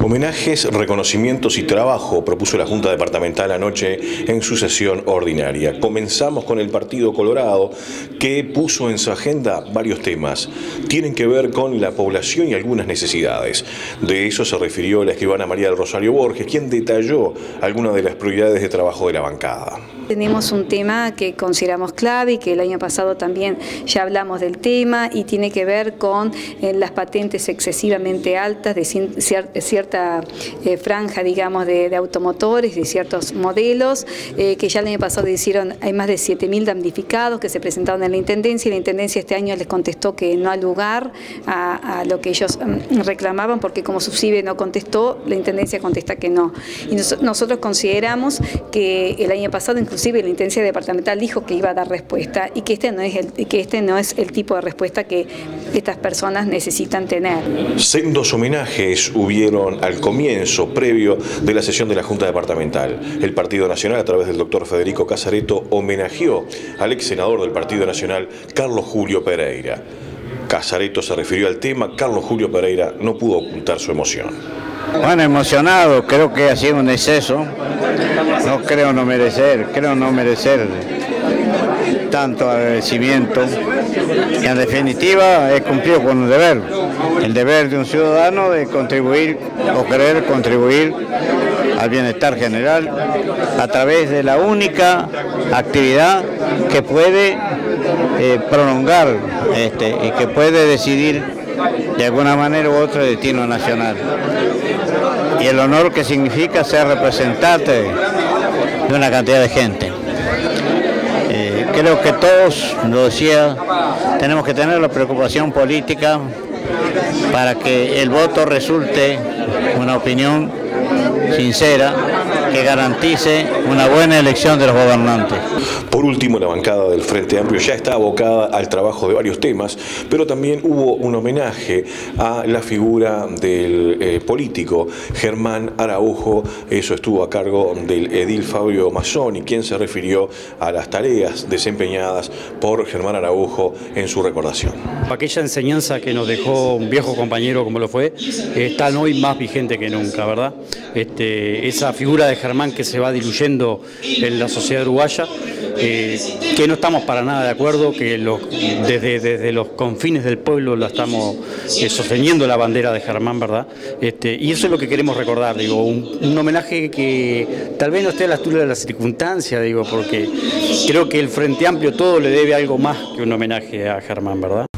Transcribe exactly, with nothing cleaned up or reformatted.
Homenajes, reconocimientos y trabajo propuso la Junta Departamental anoche en su sesión ordinaria. Comenzamos con el Partido Colorado, que puso en su agenda varios temas. Tienen que ver con la población y algunas necesidades. De eso se refirió la escribana María del Rosario Borges, quien detalló algunas de las prioridades de trabajo de la bancada. Tenemos un tema que consideramos clave y que el año pasado también ya hablamos del tema, y tiene que ver con eh, las patentes excesivamente altas de cier cierta eh, franja, digamos, de, de automotores, de ciertos modelos, eh, que ya el año pasado hicieron, hay más de siete mil damnificados que se presentaron en la Intendencia, y la Intendencia este año les contestó que no ha lugar a, a lo que ellos um, reclamaban, porque como Subsibe no contestó, la Intendencia contesta que no. Y nos, nosotros consideramos que el año pasado, incluso Inclusive la Intendencia Departamental dijo que iba a dar respuesta, y que este no es el, que este no es el tipo de respuesta que estas personas necesitan tener. Sendos homenajes hubieron al comienzo, previo de la sesión de la Junta Departamental. El Partido Nacional, a través del doctor Federico Casareto, homenajeó al ex senador del Partido Nacional, Carlos Julio Pereira. Casareto se refirió al tema. Carlos Julio Pereira no pudo ocultar su emoción. Bueno, emocionado, creo que ha sido un exceso. No creo no merecer, creo no merecer tanto agradecimiento. Y en definitiva he cumplido con un deber, el deber de un ciudadano de contribuir o querer contribuir al bienestar general a través de la única actividad que puede eh, prolongar este, y que puede decidir de alguna manera u otra el destino nacional. Y el honor que significa ser representante de una cantidad de gente. Eh, creo que todos, lo decía, tenemos que tener la preocupación política para que el voto resulte una opinión sincera que garantice una buena elección de los gobernantes. Por último, la bancada del Frente Amplio ya está abocada al trabajo de varios temas, pero también hubo un homenaje a la figura del eh, político Germán Araujo. Eso estuvo a cargo del edil Fabio Mazzoni, quien se refirió a las tareas desempeñadas por Germán Araujo en su recordación. Aquella enseñanza que nos dejó un viejo compañero como lo fue, está hoy más vigente que nunca, ¿verdad? Este, esa figura de Germán que se va diluyendo en la sociedad uruguaya, eh, que no estamos para nada de acuerdo, que los, desde, desde los confines del pueblo la estamos eh, sosteniendo la bandera de Germán, ¿verdad? Este, y eso es lo que queremos recordar, digo, un, un homenaje que tal vez no esté a la altura de las circunstancias, digo, porque creo que el Frente Amplio todo le debe algo más que un homenaje a Germán, ¿verdad?